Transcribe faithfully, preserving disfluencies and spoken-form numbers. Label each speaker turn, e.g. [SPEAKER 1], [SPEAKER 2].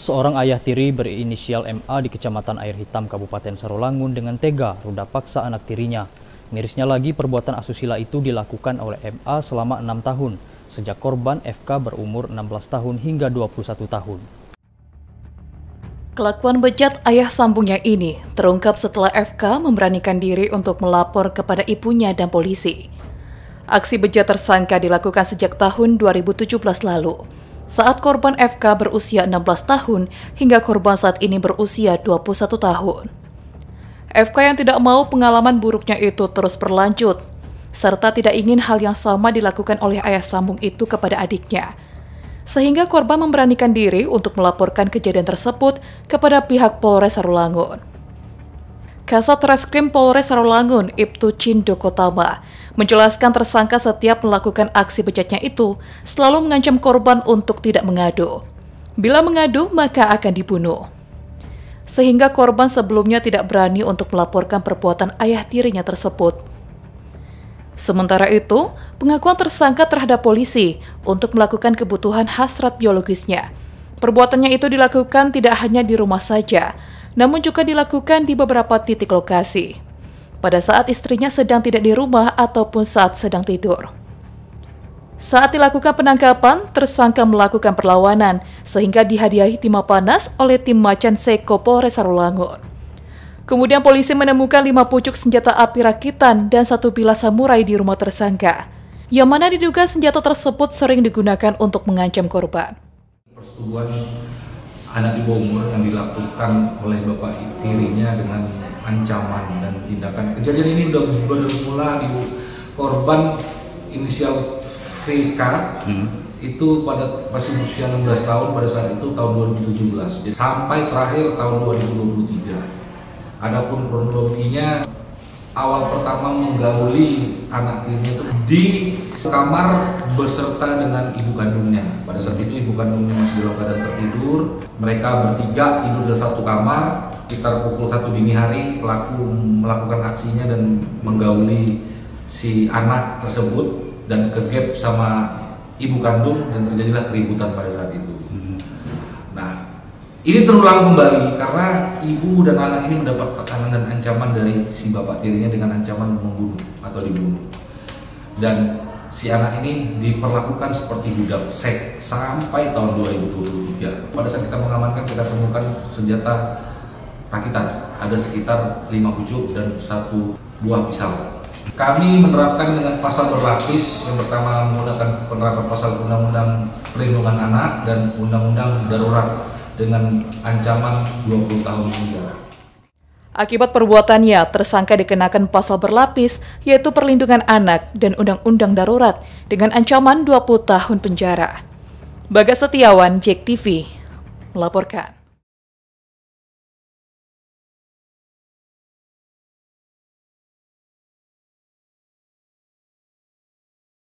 [SPEAKER 1] Seorang ayah tiri berinisial M A di Kecamatan Air Hitam, Kabupaten Sarolangun dengan tega ruda paksa anak tirinya. Mirisnya lagi, perbuatan asusila itu dilakukan oleh M A selama enam tahun, sejak korban F K berumur enam belas tahun hingga dua puluh satu tahun.
[SPEAKER 2] Kelakuan bejat ayah sambungnya ini terungkap setelah F K memberanikan diri untuk melapor kepada ibunya dan polisi. Aksi bejat tersangka dilakukan sejak tahun dua ribu tujuh belas lalu, saat korban F K berusia enam belas tahun hingga korban saat ini berusia dua puluh satu tahun. F K yang tidak mau pengalaman buruknya itu terus berlanjut, serta tidak ingin hal yang sama dilakukan oleh ayah sambung itu kepada adiknya, sehingga korban memberanikan diri untuk melaporkan kejadian tersebut kepada pihak Polres Sarolangun. Kasat Reskrim Polres Sarolangun, Ibtu Cindokotama, menjelaskan tersangka setiap melakukan aksi bejatnya itu selalu mengancam korban untuk tidak mengadu. Bila mengadu, maka akan dibunuh. Sehingga korban sebelumnya tidak berani untuk melaporkan perbuatan ayah tirinya tersebut. Sementara itu, pengakuan tersangka terhadap polisi untuk melakukan kebutuhan hasrat biologisnya. Perbuatannya itu dilakukan tidak hanya di rumah saja, namun juga dilakukan di beberapa titik lokasi, pada saat istrinya sedang tidak di rumah ataupun saat sedang tidur. Saat dilakukan penangkapan, tersangka melakukan perlawanan sehingga dihadiahi timah panas oleh tim Macan Seko Polres Sarolangun. Kemudian polisi menemukan lima pucuk senjata api rakitan dan satu bilah samurai di rumah tersangka, yang mana diduga senjata tersebut sering digunakan untuk mengancam korban.
[SPEAKER 3] Persetubuhan anak di bawah umur yang dilakukan oleh bapak tirinya dengan ancaman dan tindakan. Kejadian ini sudah bermula di korban inisial V K hmm. itu pada masih usia enam belas tahun pada saat itu tahun dua ribu tujuh belas sampai terakhir tahun dua ribu dua puluh tiga. Adapun kronologinya, awal pertama menggauli anak tirinya itu di kamar beserta dengan ibu kandungnya. Pada saat itu ibu kandungnya masih dalam keadaan tertidur. Mereka bertiga tidur di satu kamar. Sekitar pukul satu dini hari pelaku melakukan aksinya dan menggauli si anak tersebut dan kegep sama ibu kandung dan terjadilah keributan pada saat itu. Nah, ini terulang kembali karena ibu dan anak ini mendapat tekanan dan ancaman dari si bapak tirinya dengan ancaman membunuh atau dibunuh. Dan si anak ini diperlakukan seperti budak seks sampai tahun dua ribu dua puluh tiga. Pada saat kita mengamankan, kita temukan senjata rakitan, ada sekitar lima pucuk dan satu buah pisau. Kami menerapkan dengan pasal berlapis. Yang pertama menggunakan penerapan pasal Undang-Undang Perlindungan Anak dan Undang-Undang Darurat dengan ancaman dua puluh tahun penjara.
[SPEAKER 2] Akibat perbuatannya, tersangka dikenakan pasal berlapis, yaitu Perlindungan Anak dan Undang-Undang Darurat dengan ancaman dua puluh tahun penjara. Bagas Setiawan, J E K T V, melaporkan.